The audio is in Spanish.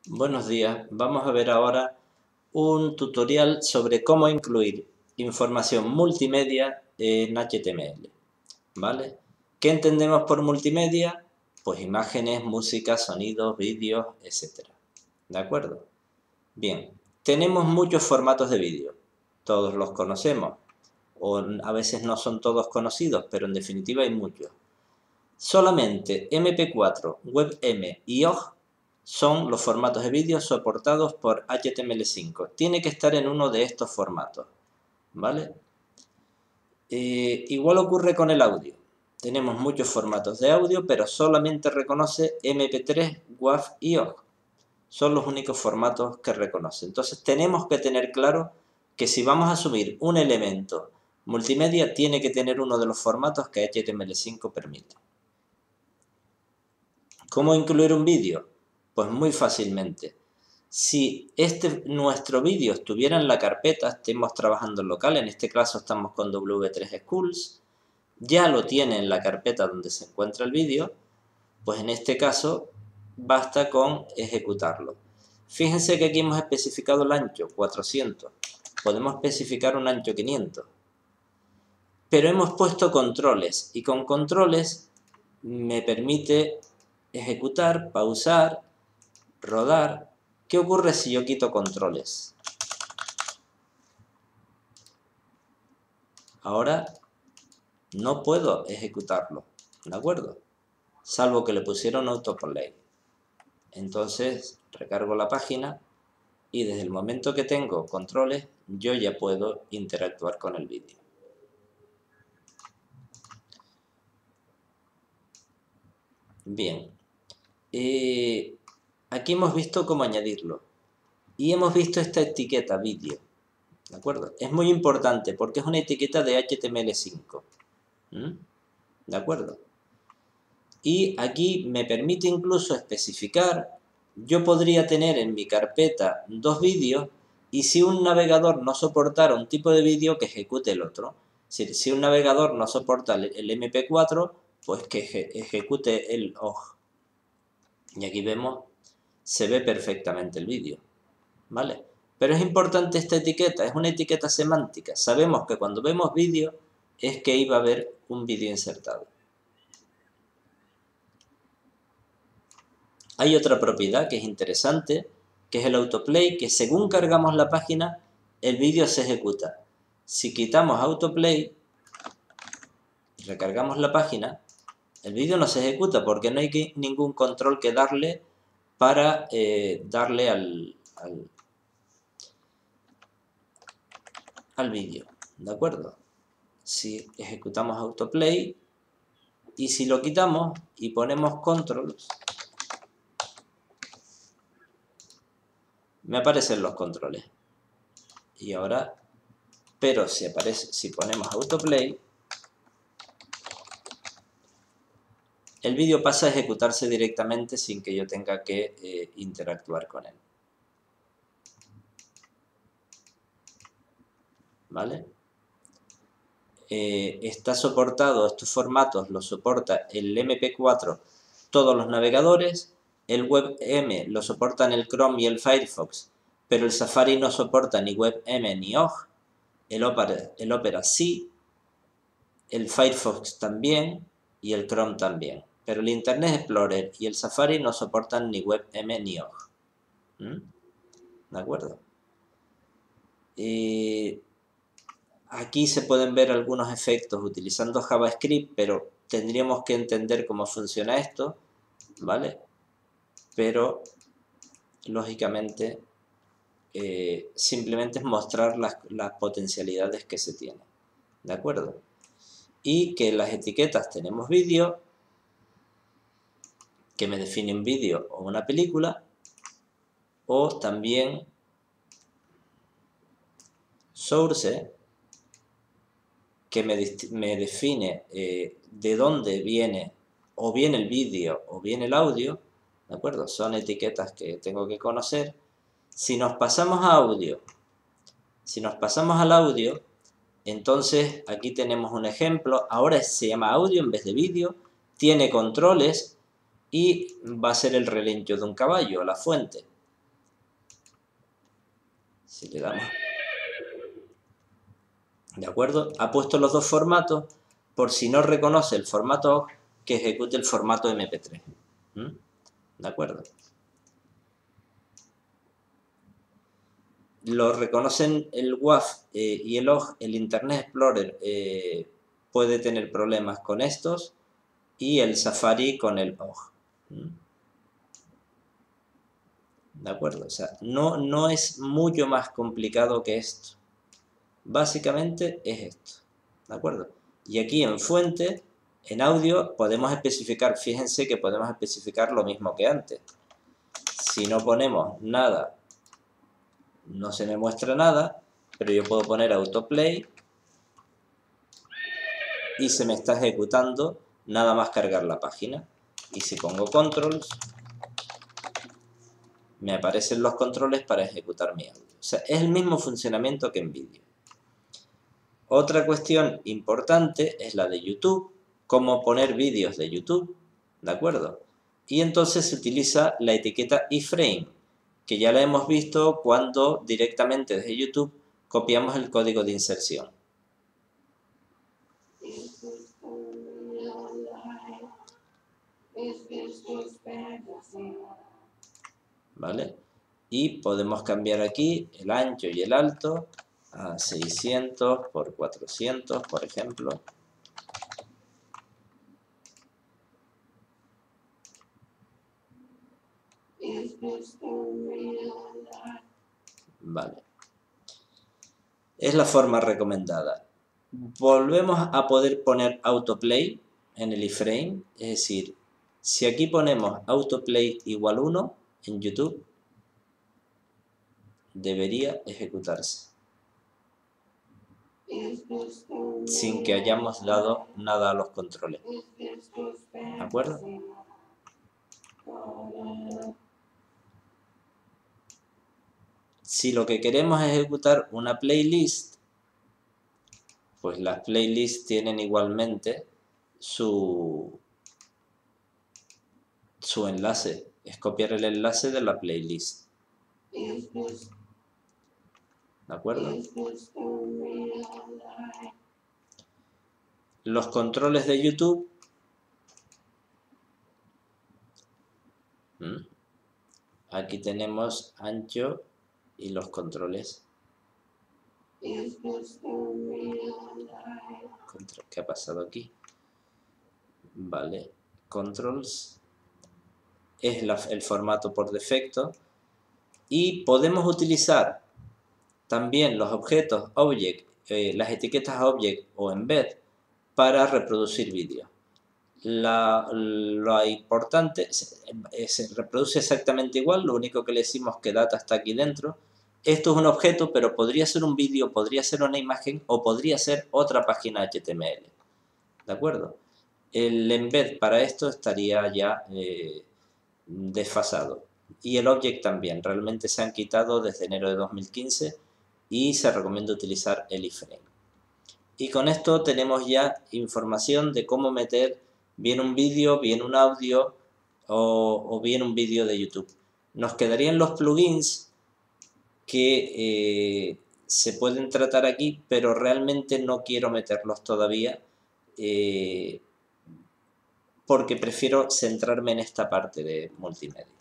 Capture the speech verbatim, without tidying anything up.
Buenos días, vamos a ver ahora un tutorial sobre cómo incluir información multimedia en H T M L, ¿vale? ¿Qué entendemos por multimedia? Pues imágenes, música, sonidos, vídeos, etcétera. ¿De acuerdo? Bien, tenemos muchos formatos de vídeo, todos los conocemos, o a veces no son todos conocidos, pero en definitiva hay muchos. Solamente eme pe cuatro, WebM y O G G son los formatos de vídeo soportados por H T M L cinco. Tiene que estar en uno de estos formatos, ¿vale? Eh, igual ocurre con el audio. Tenemos muchos formatos de audio, pero solamente reconoce eme pe tres, WAV y O G G. Son los únicos formatos que reconoce. Entonces tenemos que tener claro que si vamos a subir un elemento multimedia, tiene que tener uno de los formatos que H T M L cinco permite. ¿Cómo incluir un vídeo? Pues muy fácilmente. Si este, nuestro vídeo estuviera en la carpeta, estemos trabajando en local, en este caso estamos con doble u tres Schools, ya lo tiene en la carpeta donde se encuentra el vídeo, pues en este caso basta con ejecutarlo. Fíjense que aquí hemos especificado el ancho, cuatrocientos. Podemos especificar un ancho quinientos. Pero hemos puesto controles, y con controles me permite ejecutar, pausar, rodar. ¿Qué ocurre si yo quito controles? Ahora no puedo ejecutarlo, ¿de acuerdo? Salvo que le pusiera un autoplay. Entonces recargo la página y desde el momento que tengo controles, yo ya puedo interactuar con el vídeo. Bien, eh, aquí hemos visto cómo añadirlo y hemos visto esta etiqueta vídeo, ¿de acuerdo? Es muy importante porque es una etiqueta de H T M L cinco, ¿Mm? ¿De acuerdo? Y aquí me permite incluso especificar, yo podría tener en mi carpeta dos vídeos y si un navegador no soportara un tipo de vídeo, que ejecute el otro. Si, si un navegador no soporta el, el eme pe cuatro, pues que eje, ejecute el O G G. Y aquí vemos, se ve perfectamente el vídeo, ¿vale? Pero es importante esta etiqueta, es una etiqueta semántica. Sabemos que cuando vemos vídeo es que iba a haber un vídeo insertado. Hay otra propiedad que es interesante, que es el autoplay, que según cargamos la página, el vídeo se ejecuta. Si quitamos autoplay, recargamos la página, el vídeo no se ejecuta porque no hay que, ningún control que darle para eh, darle al, al, al vídeo, ¿de acuerdo? Si ejecutamos autoplay y si lo quitamos y ponemos controls, me aparecen los controles. Y ahora, pero si aparece, si ponemos autoplay, el vídeo pasa a ejecutarse directamente sin que yo tenga que eh, interactuar con él. ¿Vale? Eh, está soportado, estos formatos los soporta el eme pe cuatro todos los navegadores, el WebM lo soportan el Chrome y el Firefox, pero el Safari no soporta ni WebM ni O G G, el Opera, el Opera sí, el Firefox también y el Chrome también. Pero el Internet Explorer y el Safari no soportan ni WebM ni O G G. ¿Mm? ¿De acuerdo? Eh, aquí se pueden ver algunos efectos utilizando JavaScript, pero tendríamos que entender cómo funciona esto, ¿vale? Pero, lógicamente, eh, simplemente es mostrar las, las potencialidades que se tienen, ¿de acuerdo? Y que en las etiquetas tenemos vídeo, que me define un vídeo o una película, o también source, que me, me define eh, de dónde viene o bien el vídeo o bien el audio, ¿de acuerdo? Son etiquetas que tengo que conocer. Si nos pasamos a audio, si nos pasamos al audio, entonces aquí tenemos un ejemplo, ahora se llama audio en vez de vídeo, tiene controles y va a ser el relincho de un caballo, la fuente. Si le damos... ¿De acuerdo? Ha puesto los dos formatos por si no reconoce el formato O G G, que ejecute el formato eme pe tres. ¿Mm? ¿De acuerdo? Lo reconocen el W A V eh, y el O G G, el Internet Explorer eh, puede tener problemas con estos y el Safari con el O G G. ¿Mm? ¿De acuerdo? O sea, no, no es mucho más complicado que esto. Básicamente es esto. ¿De acuerdo? Y aquí en fuente, en audio, podemos especificar, fíjense que podemos especificar lo mismo que antes. Si no ponemos nada, no se me muestra nada, pero yo puedo poner autoplay y se me está ejecutando nada más cargar la página. Y si pongo controls, me aparecen los controles para ejecutar mi audio. O sea, es el mismo funcionamiento que en vídeo. Otra cuestión importante es la de YouTube, cómo poner vídeos de YouTube, ¿de acuerdo? Y entonces se utiliza la etiqueta iframe, que ya la hemos visto cuando directamente desde YouTube copiamos el código de inserción. ¿Vale? Y podemos cambiar aquí el ancho y el alto a seiscientos por cuatrocientos, por ejemplo. Vale. Es la forma recomendada. Volvemos a poder poner autoplay en el iframe, es decir, si aquí ponemos autoplay igual uno en YouTube, debería ejecutarse sin que hayamos dado nada a los controles. ¿De acuerdo? Si lo que queremos es ejecutar una playlist, pues las playlists tienen igualmente su, su enlace. Es copiar el enlace de la playlist. ¿De acuerdo? Los controles de YouTube. Aquí tenemos ancho y los controles. ¿Qué ha pasado aquí? Vale, controls es la, el formato por defecto y podemos utilizar también los objetos object, eh, las etiquetas object o embed para reproducir vídeos. La, lo importante se, se reproduce exactamente igual, lo único que le decimos que data está aquí dentro. Esto es un objeto, pero podría ser un vídeo, podría ser una imagen o podría ser otra página H T M L. ¿De acuerdo? El embed para esto estaría ya eh, desfasado. Y el object también. Realmente se han quitado desde enero de dos mil quince y se recomienda utilizar el iframe. Y con esto tenemos ya información de cómo meter bien un vídeo, bien un audio o, o bien un vídeo de YouTube. Nos quedarían los plugins que eh, se pueden tratar aquí, pero realmente no quiero meterlos todavía eh, porque prefiero centrarme en esta parte de multimedia.